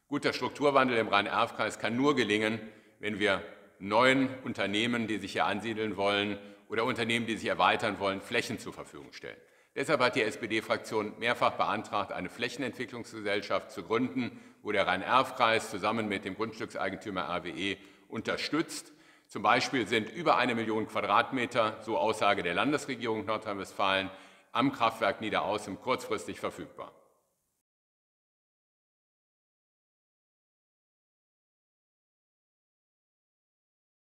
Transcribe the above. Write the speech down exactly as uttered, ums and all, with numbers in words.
Guter Strukturwandel im Rhein-Erf-Kreis kann nur gelingen, wenn wir neuen Unternehmen, die sich hier ansiedeln wollen, oder Unternehmen, die sich erweitern wollen, Flächen zur Verfügung stellen. Deshalb hat die S P D-Fraktion mehrfach beantragt, eine Flächenentwicklungsgesellschaft zu gründen, wo der Rhein-Erf-Kreis zusammen mit dem Grundstückseigentümer R W E unterstützt. Zum Beispiel sind über eine Million Quadratmeter, so Aussage der Landesregierung Nordrhein-Westfalen, am Kraftwerk Niederaußem kurzfristig verfügbar.